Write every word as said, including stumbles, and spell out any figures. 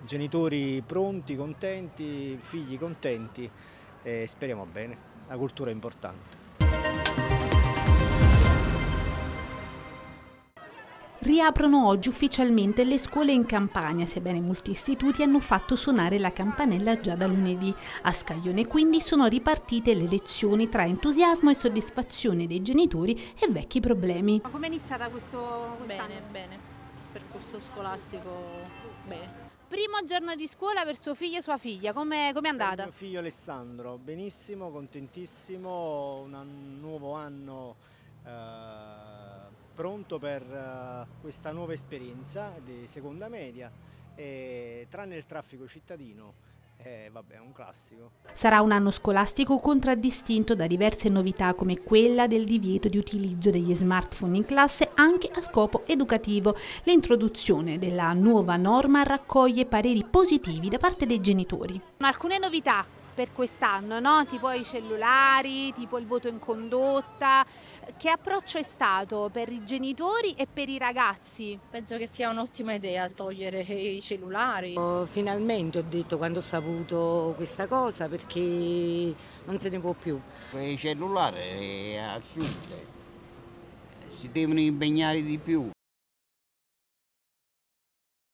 Genitori pronti, contenti, figli contenti e speriamo bene. La cultura è importante. Riaprono oggi ufficialmente le scuole in Campania, sebbene molti istituti hanno fatto suonare la campanella già da lunedì. A Scaglione quindi sono ripartite le lezioni tra entusiasmo e soddisfazione dei genitori e vecchi problemi. Ma come è iniziata questo quest'anno? Bene, bene. Percorso scolastico bene. Primo giorno di scuola per suo figlio e sua figlia, come è andata? Mio figlio Alessandro, benissimo, contentissimo, un nuovo anno eh, pronto per uh, questa nuova esperienza di seconda media, e tranne il traffico cittadino, eh, vabbè, è un classico. Sarà un anno scolastico contraddistinto da diverse novità come quella del divieto di utilizzo degli smartphone in classe anche a scopo educativo. L'introduzione della nuova norma raccoglie pareri positivi da parte dei genitori. Alcune novità per quest'anno, no? Tipo i cellulari, tipo il voto in condotta. Che approccio è stato per i genitori e per i ragazzi? Penso che sia un'ottima idea togliere i cellulari. Oh, finalmente ho detto quando ho saputo questa cosa, perché non se ne può più. I cellulari è assurdo, si devono impegnare di più.